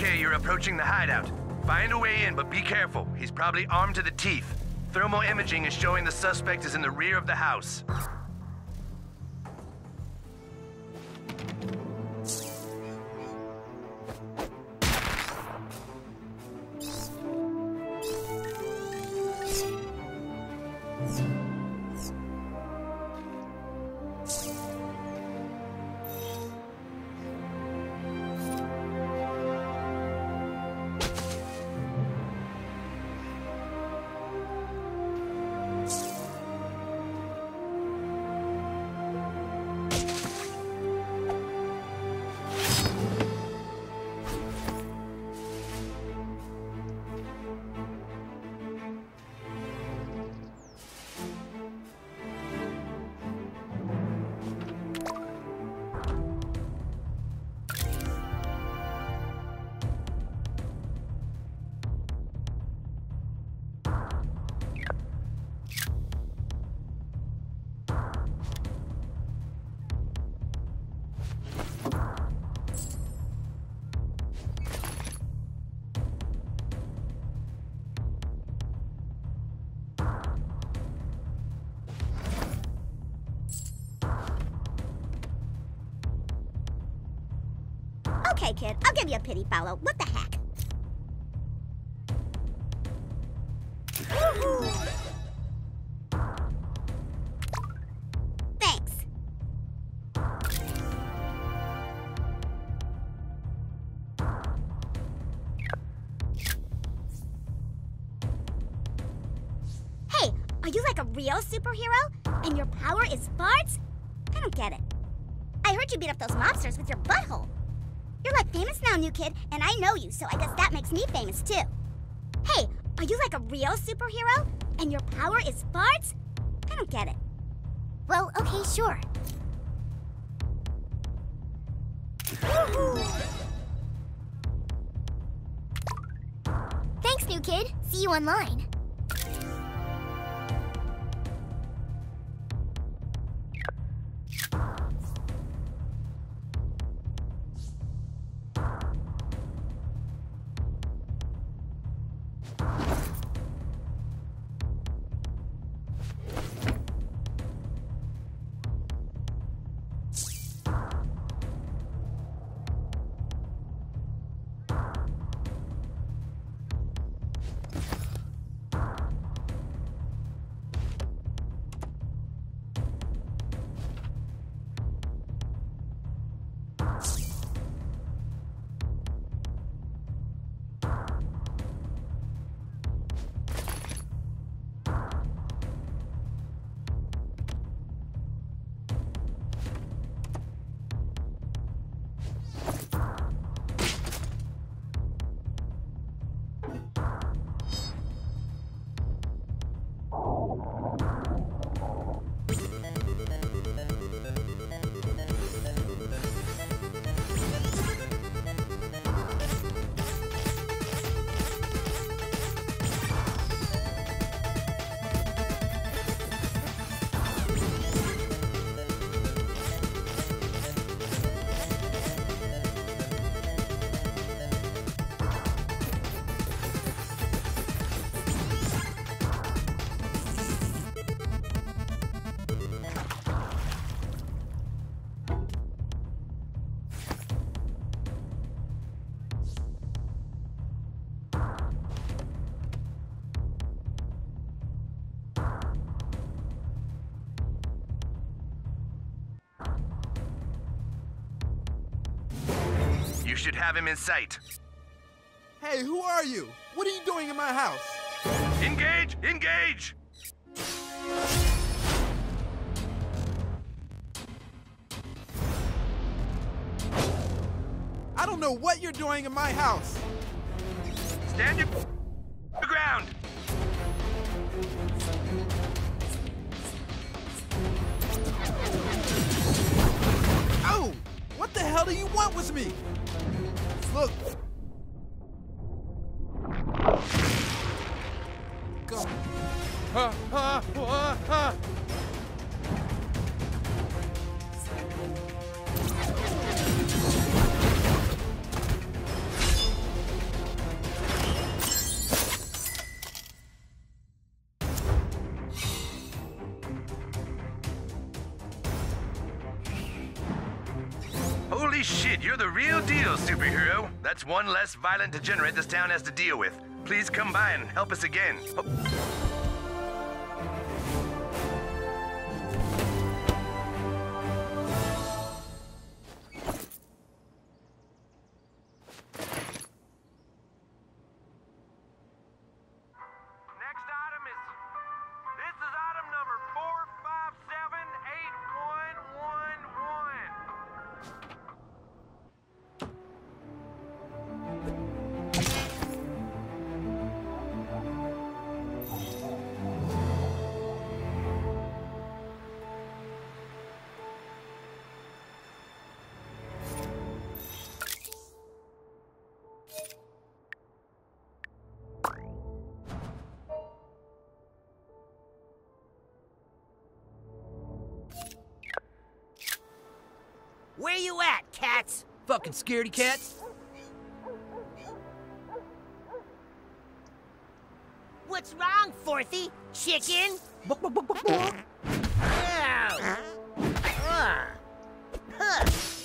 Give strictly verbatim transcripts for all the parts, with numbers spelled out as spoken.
Okay, you're approaching the hideout. Find a way in, but be careful. He's probably armed to the teeth. Thermal imaging is showing the suspect is in the rear of the house. Okay, kid, I'll give you a pity follow. What the heck? Thanks. Hey, are you like a real superhero? And your power is farts? I don't get it. I heard you beat up those mobsters with your butthole. You're like famous now, new kid, and I know you, so I guess that makes me famous too. Hey, are you like a real superhero? And your power is farts? I don't get it. Well, okay, sure. Thanks, new kid. See you online. You should have him in sight. Hey, who are you? What are you doing in my house? Engage! Engage! I don't know what you're doing in my house. Stand your ground! Oh! What the hell do you want with me? Look. Go. Ha, ha, ha, ha. Holy shit, you're the real deal, superhero. That's one less violent degenerate this town has to deal with. Please come by and help us again. Oh. Where you at, cats? Fucking scaredy cats. What's wrong, Fourthy? Chicken? Ow. Ah. Huh.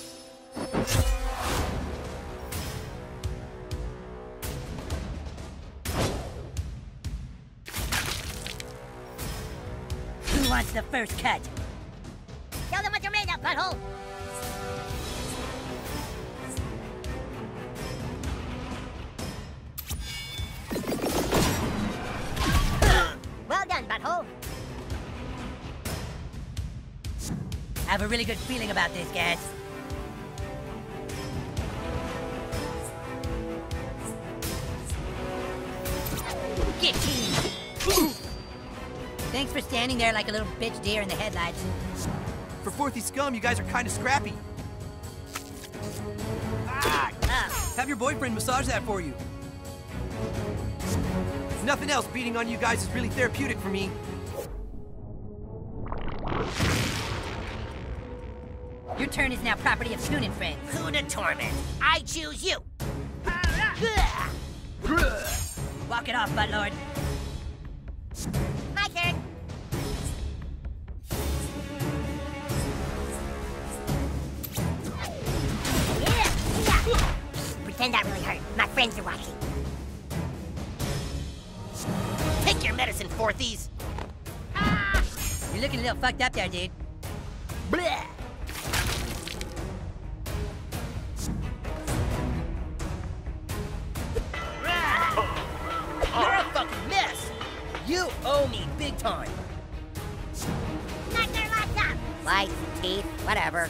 Who wants the first cut? Tell them what you're made of, butthole! Well done, butthole. I have a really good feeling about this, guys. Get keen! Thanks for standing there like a little bitch deer in the headlights. For Fourthy scum, you guys are kind of scrappy. Ah, Ah. have your boyfriend massage that for you. If nothing else, beating on you guys is really therapeutic for me. Your turn is now property of Coon and Friends. Coon and Torment. I choose you. Walk it off, Buttlord. My turn. Yeah, yeah. Pretend that really hurt. My friends are watching. Take your medicine, Fourthies. You're looking a little fucked up there, dude. Bleh. You're a fucking mess. You owe me big time. Knock their lights out. Lights, teeth, whatever.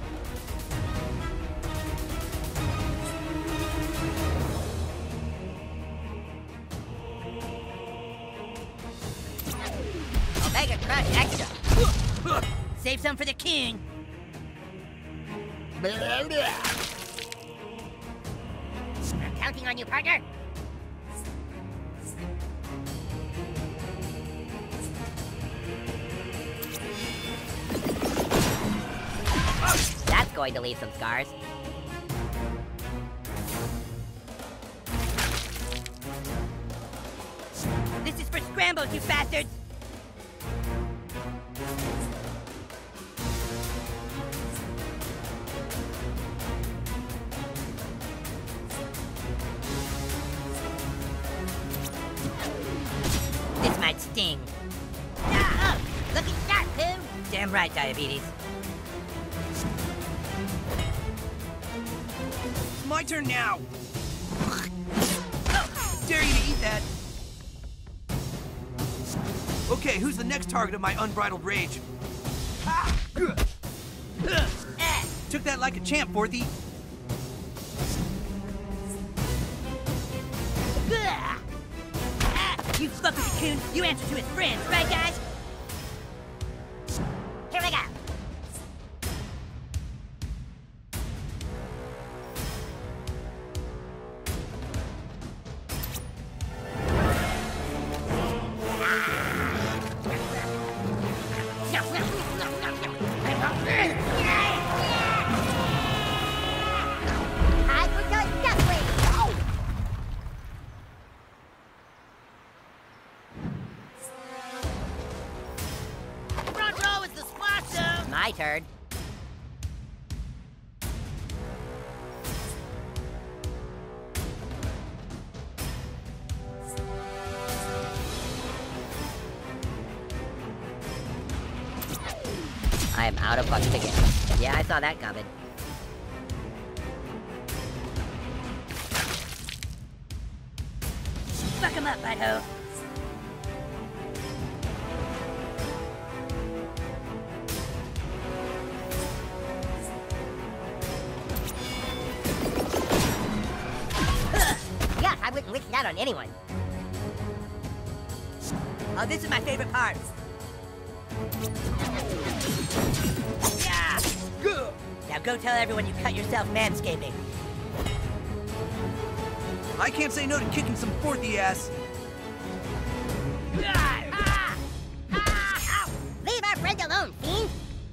Omega Crush Extra. Save some for the king. I'm counting on you, partner. That's going to leave some scars. This is for scrambles, you bastards! This might sting. Ah, oh, looking sharp, Pooh. Damn right, Diabetes. It's my turn now. Dare you to eat that. Okay, who's the next target of my unbridled rage? Ah! Took that like a champ, Fourthy. You fuck with the Coon, you answer to his friends, right, guys? Here we go. Time for Toy Duckling. Front row is the spot zone. My turn. I am out of bucks again. Yeah, I saw that coming. Fuck him up, butthole. Yeah, I wouldn't wish that on anyone. Oh, this is my favorite part. Yeah! Good. Now go tell everyone you cut yourself manscaping. I can't say no to kicking some fourthy ass. Ah! Ah! Ah! Leave our friend alone, fiend!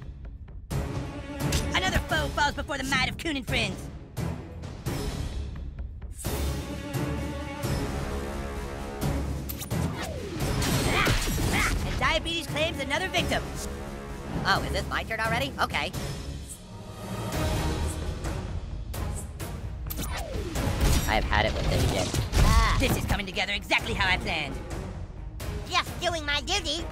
Another foe falls before the might of Coon and friends. And diabetes claims another victim. Oh, is this my turn already? Okay. I have had it with this shit. Ah. This is coming together exactly how I planned. Just doing my duty.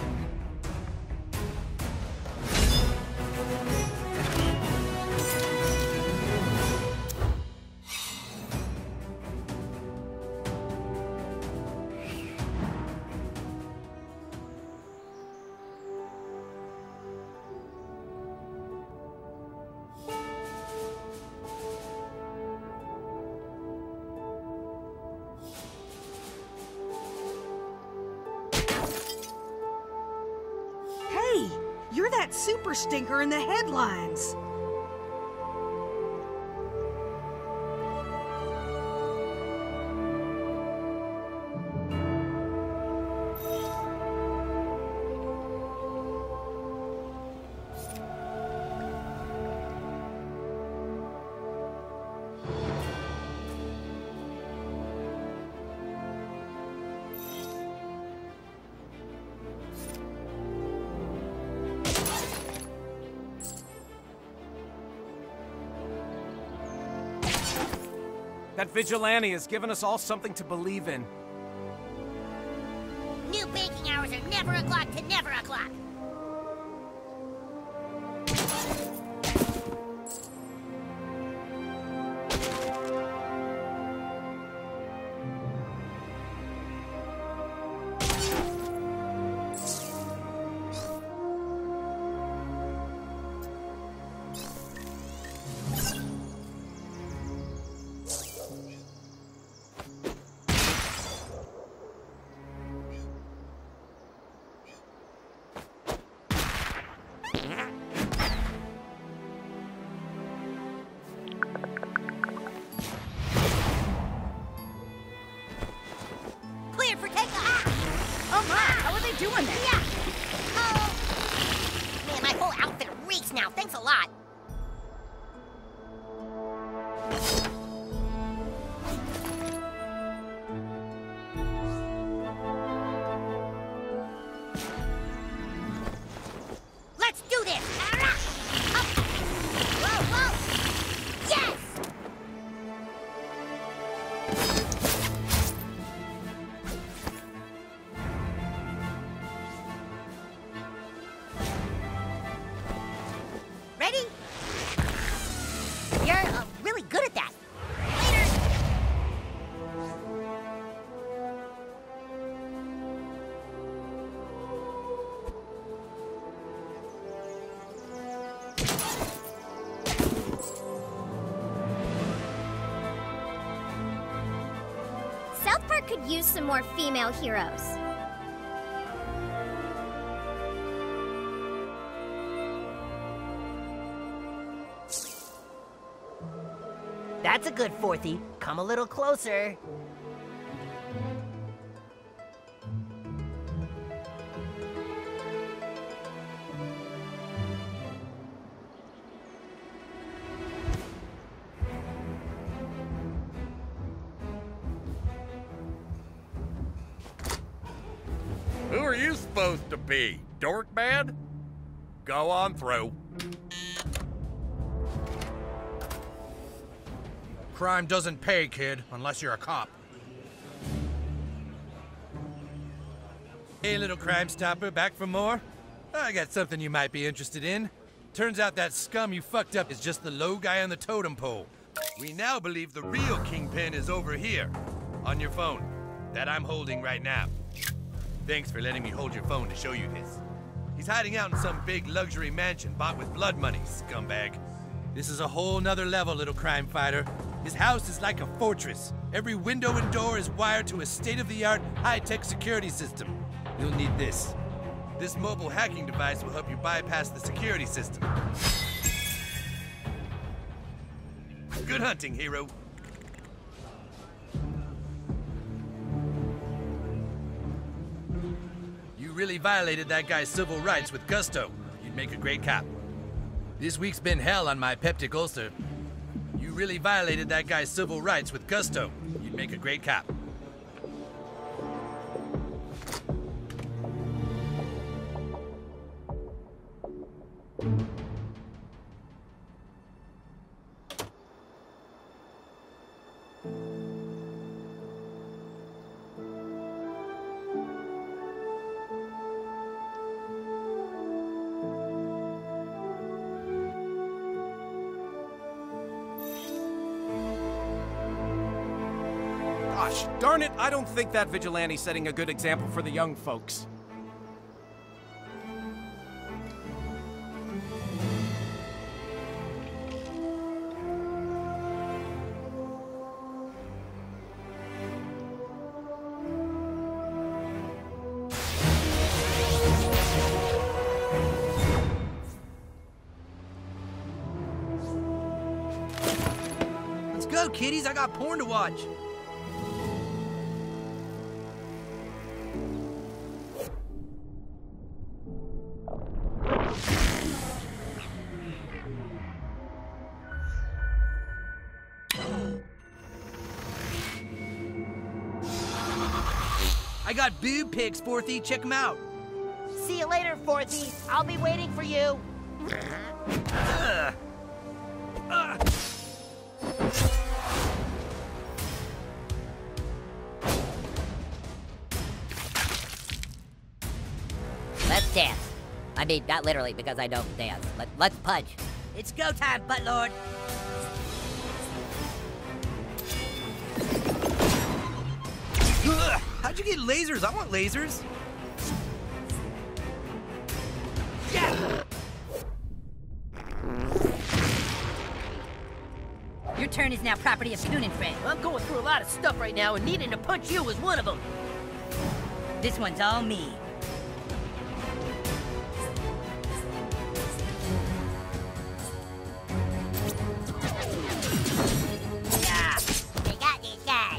You're that super stinker in the headlines. That vigilante has given us all something to believe in. New banking hours are never o'clock to never o'clock. Cleared for takeoff. Oh my, how are they doing that? Yeah. Oh. Man, my whole outfit reeks now. Thanks a lot. Let's do this. Up. Whoa, whoa. Yes. Ready? You're uh, really good at that. Later. South Park could use some more female heroes. That's a good fourthy. Come a little closer. Who are you supposed to be? Dork man? Go on through. Crime doesn't pay, kid, unless you're a cop. Hey, little Crime Stopper, back for more? I got something you might be interested in. Turns out that scum you fucked up is just the low guy on the totem pole. We now believe the real Kingpin is over here, on your phone, that I'm holding right now. Thanks for letting me hold your phone to show you this. He's hiding out in some big luxury mansion bought with blood money, scumbag. This is a whole nother level, little crime fighter. His house is like a fortress. Every window and door is wired to a state-of-the-art, high-tech security system. You'll need this. This mobile hacking device will help you bypass the security system. Good hunting, hero. You really violated that guy's civil rights with gusto. You'd make a great cop. This week's been hell on my peptic ulcer. You really violated that guy's civil rights with gusto. You'd make a great cop. Gosh, darn it, I don't think that vigilante's setting a good example for the young folks. Let's go, kiddies. I got porn to watch. I got boob pics, Fourthy. Check them out. See you later, Fourthy. I'll be waiting for you. uh. Uh. Let's dance. I mean, not literally, because I don't dance. Let, let's punch. It's go time, Buttlord. Ugh, how'd you get lasers? I want lasers. Yeah. Your turn is now property of Coon and Friend. I'm going through a lot of stuff right now, and needing to punch you is one of them. This one's all me. Yeah, they got this guy.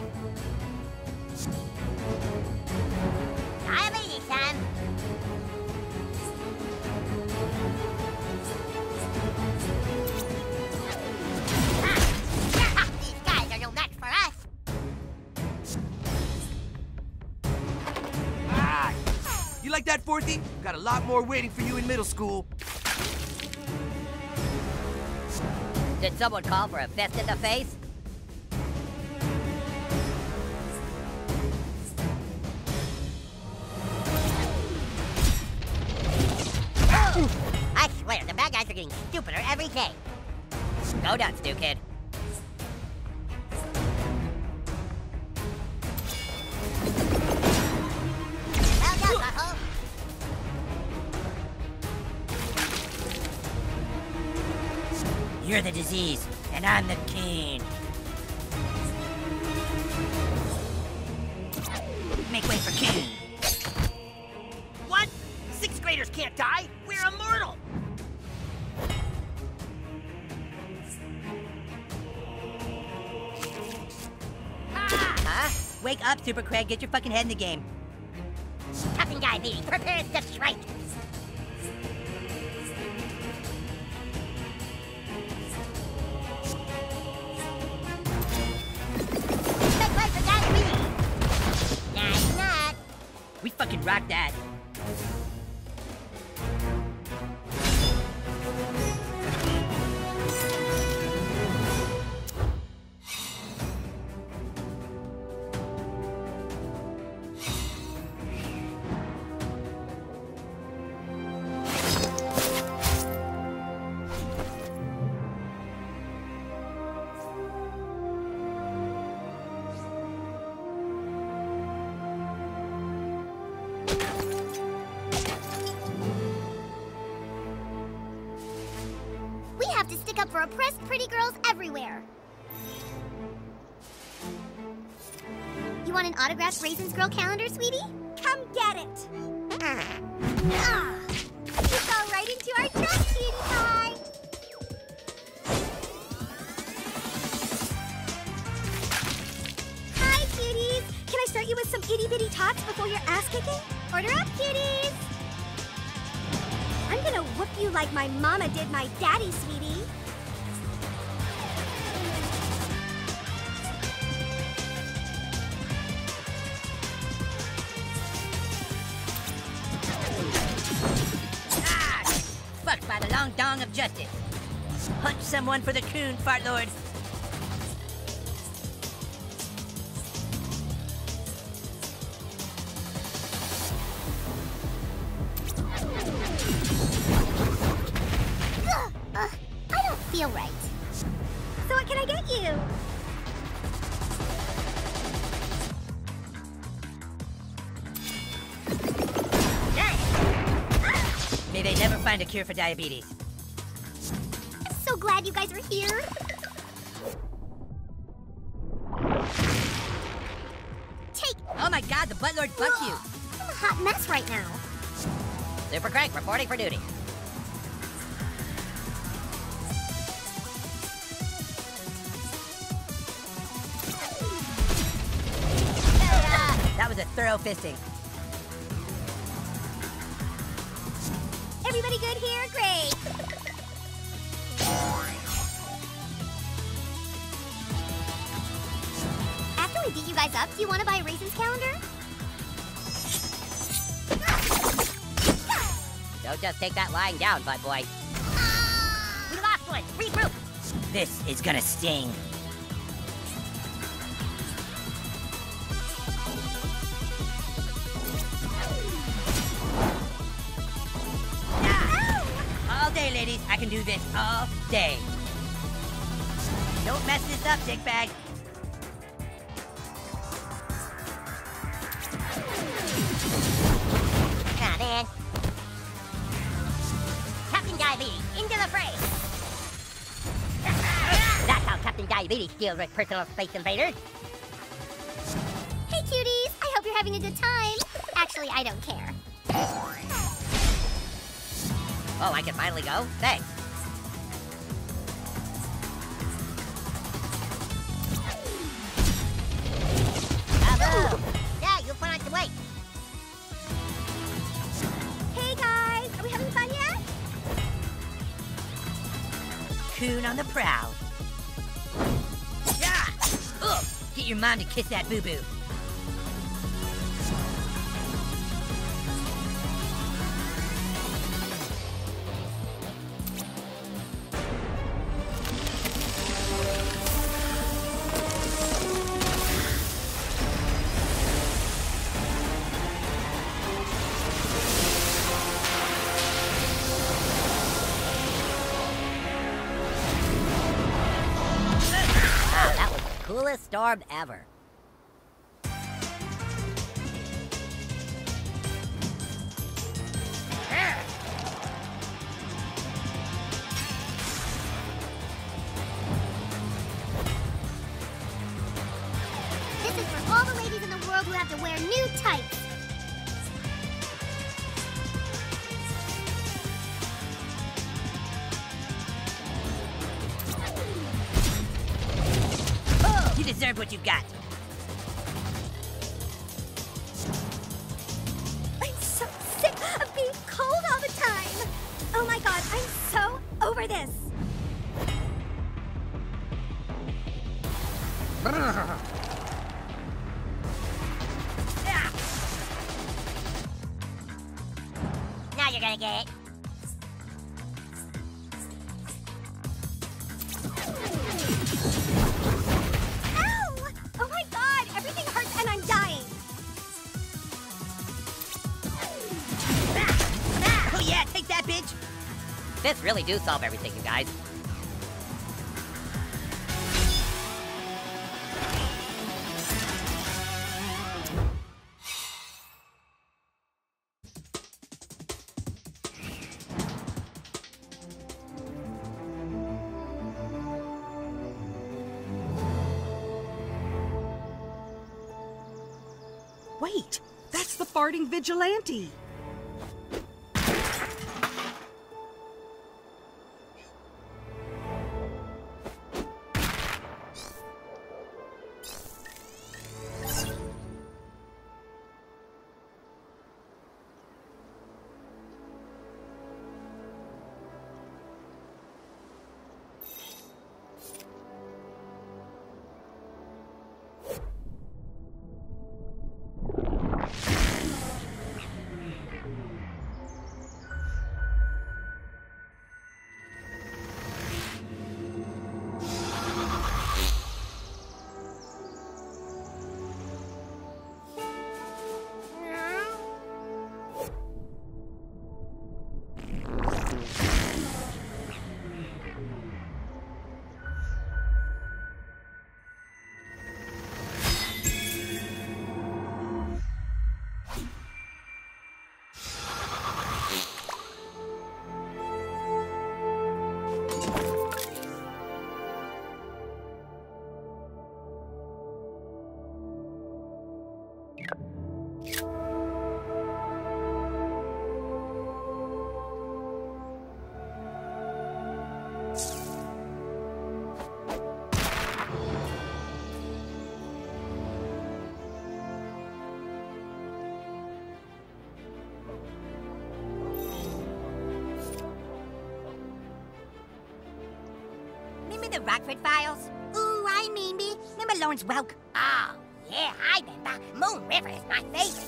Diabetes, son. These guys are no match for us. Ah, you like that, Fourthy? Got a lot more waiting for you in middle school. Did someone call for a fist in the face? I swear, the bad guys are getting stupider every day. Go nuts, new kid. Well done, butthole. You're the disease, and I'm the king. Make way for King. What? Sixth graders can't die? We're immortal! Ah! Huh? Wake up, Super Craig. Get your fucking head in the game. Toughen guy meeting. Prepare to strike. Make way for guy meeting. Not, not. We fucking rock that. stick up for oppressed pretty girls everywhere. You want an autographed Raisins Girl calendar, sweetie? Come get it. Ah, you fell right into our trap, cutie pie. Hi, cuties. Can I start you with some itty-bitty tots before your ass kicking? Order up, cuties. I'm gonna whoop you like my mama did my daddy, sweetie. Ah! Fucked by the long dong of justice. Punch someone for the coon, fart lord. Uh, I don't feel right. So what can I get you? May they never find a cure for diabetes. I'm so glad you guys are here. Take. Oh my god, the butt lord fucked you. I'm a hot mess right now. Super Crank reporting for duty. That was a thorough fisting. Everybody good here? Great. After we beat you guys up, do you want to buy a Raisins calendar? Don't just take that lying down, butt boy. We lost one. Regroup. This is gonna sting. All day, ladies. I can do this all day. Don't mess this up, dickbag. Ah, man. Captain Diabetes, into the fray. That's how Captain Diabetes deals with personal space invaders. Hey, cuties. I hope you're having a good time. Actually, I don't care. Oh, I can finally go? Thanks. Bravo! Yeah, you put on some weight. Hey, guys. Are we having fun yet? Coon on the prowl. Yeah! Ugh! Get your mom to kiss that boo-boo. Coolest storm ever. This is for all the ladies in the world who have to wear new tights. You deserve what you got. I'm so sick of being cold all the time. Oh my god, I'm so over this. Now you're gonna get it. Oh my god, everything hurts and I'm dying. Oh yeah, take that, bitch! Fists really do solve everything, you guys. Wait, that's the farting vigilante. The Rockford Files? Ooh, I mean me. Remember Lawrence Welk? Oh, yeah, I remember. Moon River is my favorite.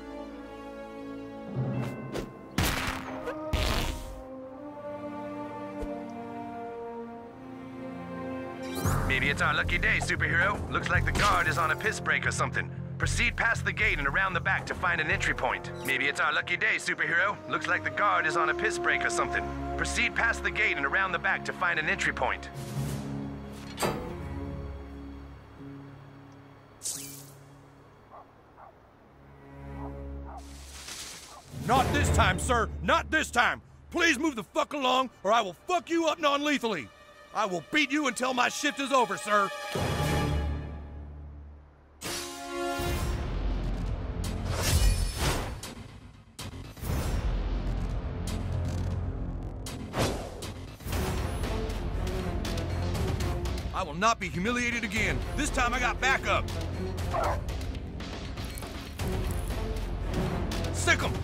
Maybe it's our lucky day, superhero. Looks like the guard is on a piss break or something. Proceed past the gate and around the back to find an entry point. Maybe it's our lucky day, superhero. Looks like the guard is on a piss break or something. Proceed past the gate and around the back to find an entry point. Not this time, sir! Not this time! Please move the fuck along, or I will fuck you up non-lethally! I will beat you until my shift is over, sir! I will not be humiliated again. This time I got backup. Sick 'em!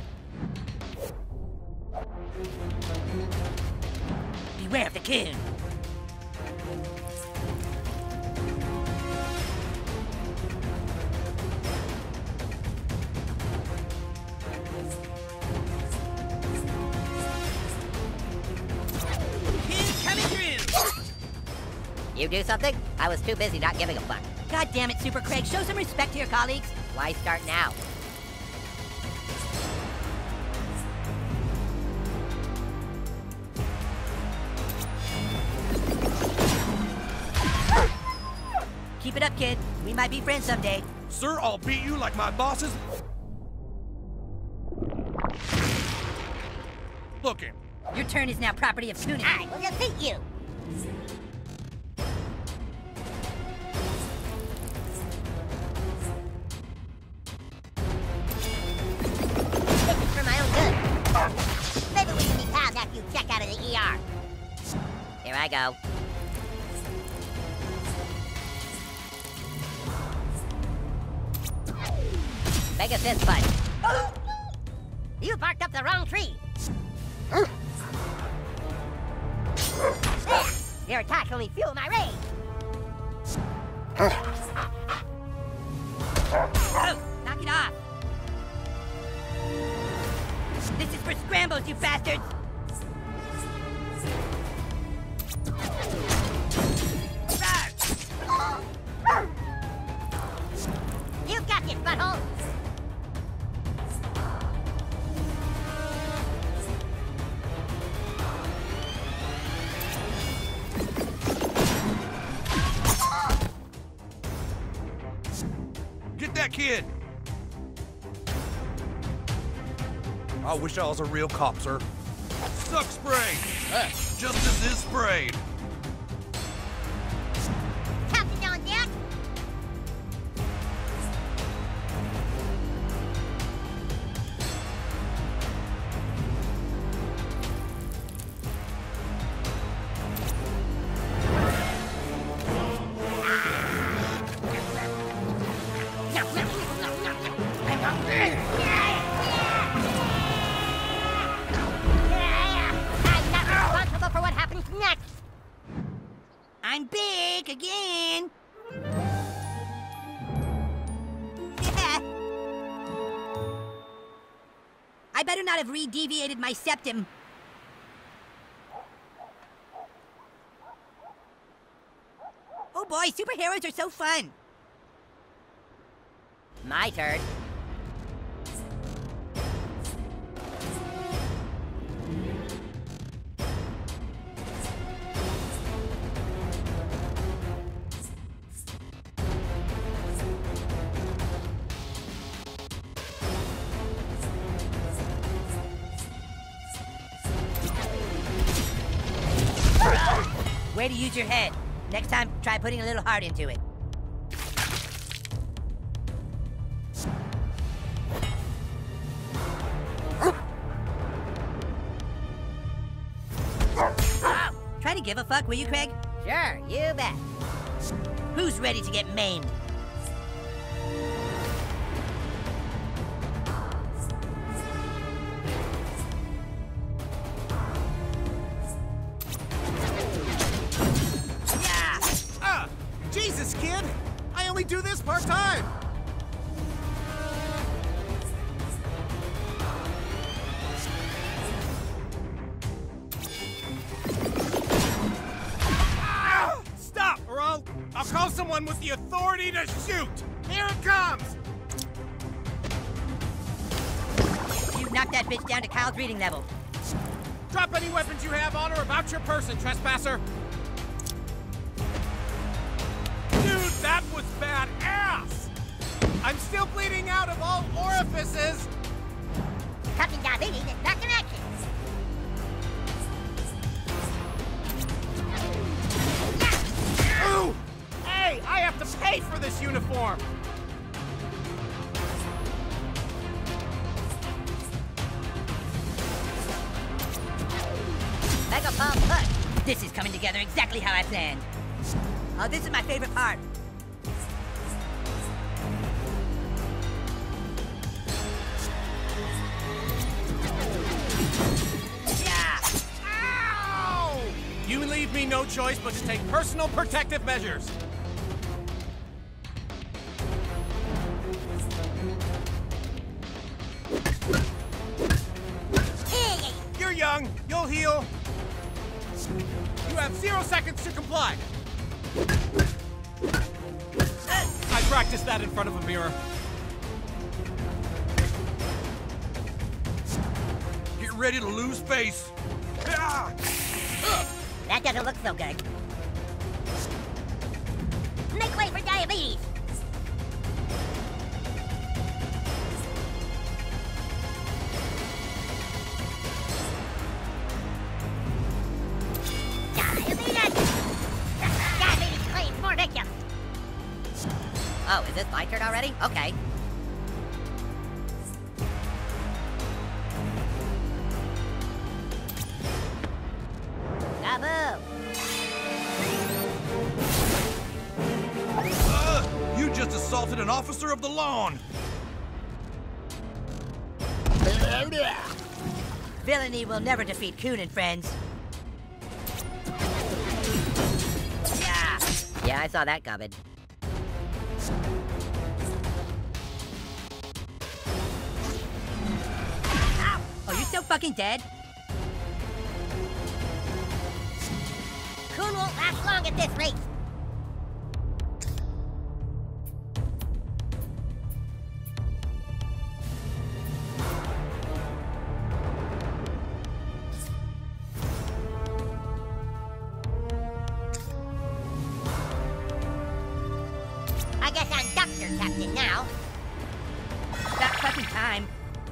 Beware of the kid. You do something? I was too busy not giving a fuck. God damn it, Super Craig. Show some respect to your colleagues. Why start now? Keep it up, kid. We might be friends someday. Sir, I'll beat you like my bosses. Looking. Your turn is now property of Toonie. I will defeat you. This is for my own good. Maybe we can be pals after you check out of the E R. Here I go. Make a fist punch. You barked up the wrong tree. There! Your attack only fuel my rage. Oh, knock it off. This is for scrambles, you bastards. You got this, butthole. Get that kid! I wish I was a real cop, sir. Suck spray! Ah, justice is sprayed. Counting on that. again. I better not have re-deviated my septum. Oh boy, superheroes are so fun. My turn. Way to use your head. Next time, try putting a little heart into it. Oh, try to give a fuck, will you, Craig? Sure, you bet. Who's ready to get maimed? Jesus, kid! I only do this part-time! Stop, or I'll... I'll call someone with the authority to shoot! Here it comes! You knocked that bitch down to Kyle's reading level. Drop any weapons you have on or about your person, trespasser! Dude, that was badass! I'm still bleeding out of all orifices! Captain Diabetes is back in action! Ooh! Hey, I have to pay for this uniform! Mega Pump Push! This is coming together exactly how I planned. Oh, this is my favorite part. Yeah! Ow! You leave me no choice but to take personal protective measures. You're young. You'll heal. You have zero seconds to comply. I practiced that in front of a mirror. Get ready to lose face. Ugh, that doesn't look so good. Make way for Diabetes! Oh, is this my turn already? Okay. Nabu! Uh, you just assaulted an officer of the lawn! Villainy will never defeat Coon and friends. Yeah! Yeah, I saw that coming. Ow! Oh, you're so fucking dead? Coon won't last long at this rate. I guess I'm Doctor Captain now. About fucking time.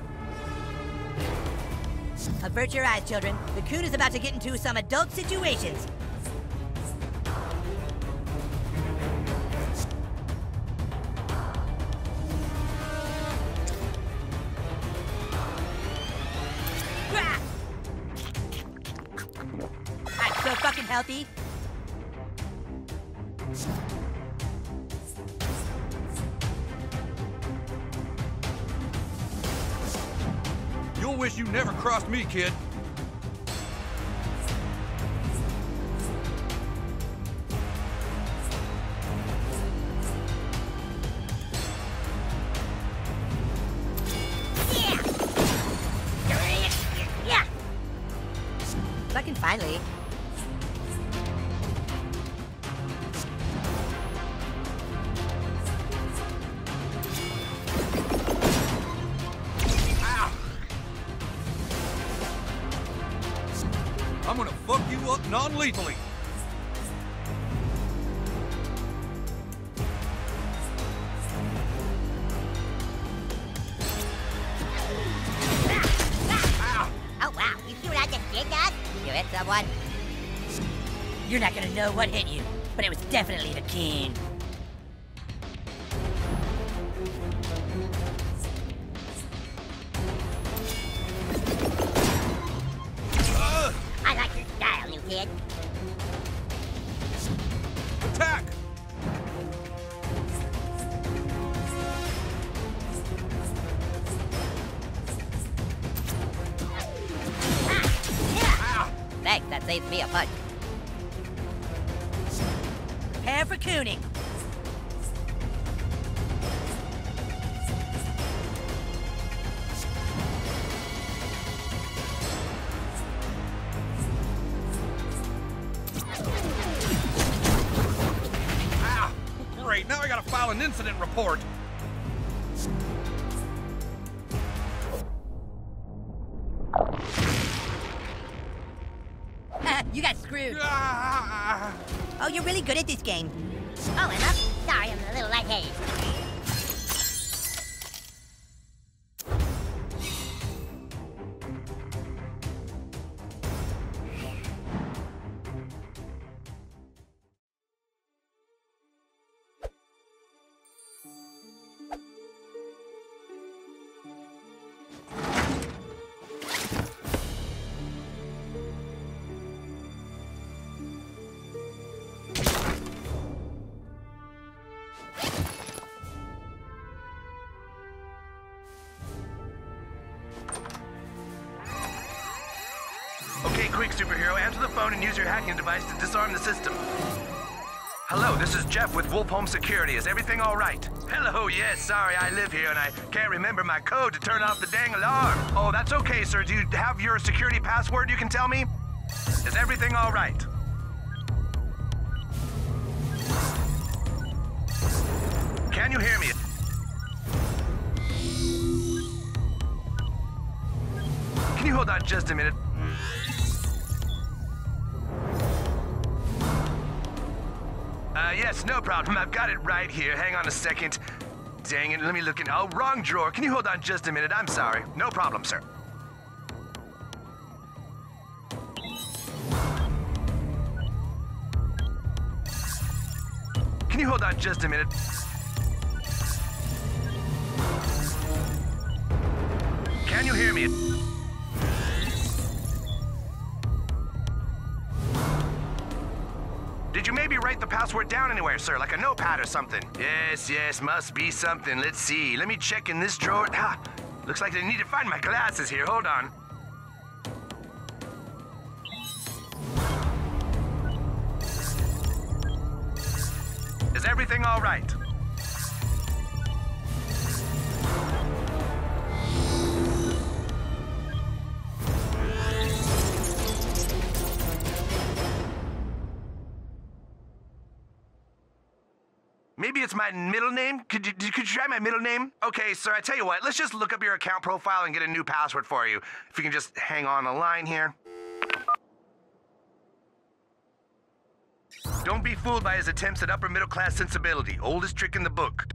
Avert your eyes, children. The Coon is about to get into some adult situations. Grah! I'm so fucking healthy. You'll wish you never crossed me, kid. I can finally. I'm gonna fuck you up non-lethally. Oh wow, you see what I just did, Dad? You hit someone? You're not gonna know what hit you, but it was definitely the king. I like your style, new kid. Attack! Thanks, that saves me a punch. Prepare for cooning. Ah, great, now I gotta file an incident report. You got screwed. Ah. Oh, you're really good at this game. Oh, Emma. Sorry, I'm a little lightheaded. Okay, quick, superhero, answer the phone and use your hacking device to disarm the system. Hello, this is Jeff with Wolf Home Security. Is everything all right? Hello, yes, sorry, I live here and I can't remember my code to turn off the dang alarm. Oh, that's okay, sir. Do you have your security password you can tell me? Is everything all right? Can you hear me? Can you hold on just a minute? Uh, yes, no problem. I've got it right here. Hang on a second. Dang it, let me look in. Oh, wrong drawer. Can you hold on just a minute? I'm sorry. No problem, sir. Can you hold on just a minute? Can you hear me? Did you maybe write the password down anywhere, sir? Like a notepad or something? Yes, yes, must be something. Let's see. Let me check in this drawer. Ah, looks like I need to find my glasses here. Hold on. Is everything all right? Maybe it's my middle name? Could you, could you try my middle name? Okay, sir, I tell you what, let's just look up your account profile and get a new password for you. If you can just hang on the line here. Don't be fooled by his attempts at upper middle class sensibility. Oldest trick in the book.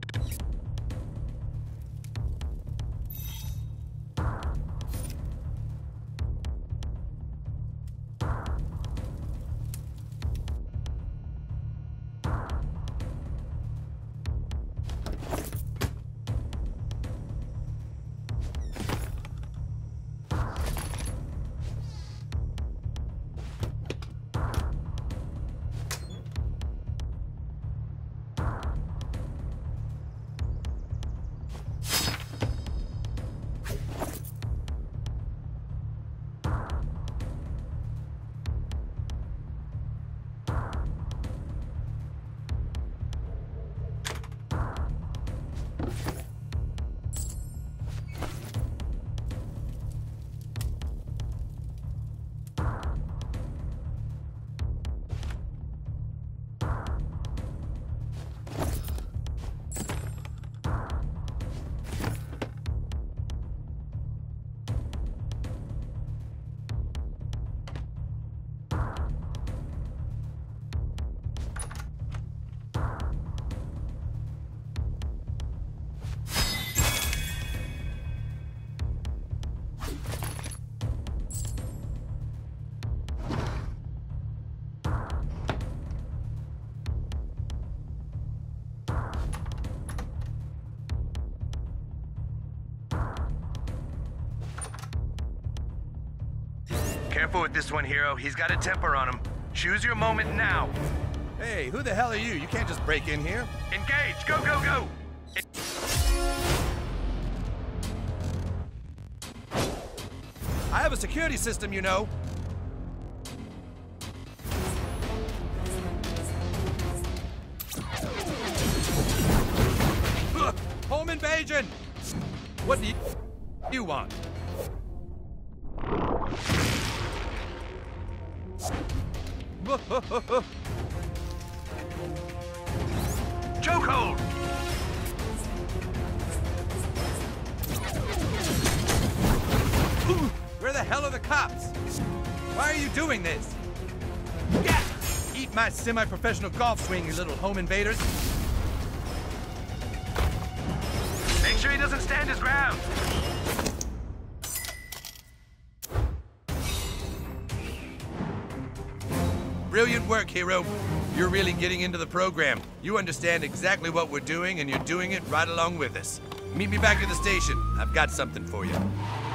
Careful with this one, Hero. He's got a temper on him. Choose your moment now. Hey, who the hell are you? You can't just break in here. Engage! Go, go, go! I have a security system, you know. Ugh, home invasion! What do you, you want? Chokehold! Where the hell are the cops? Why are you doing this? Yeah. Eat my semi-professional golf swing, you little home invaders. Make sure he doesn't stand his ground. Brilliant work, Hero. You're really getting into the program. You understand exactly what we're doing, and you're doing it right along with us. Meet me back at the station. I've got something for you.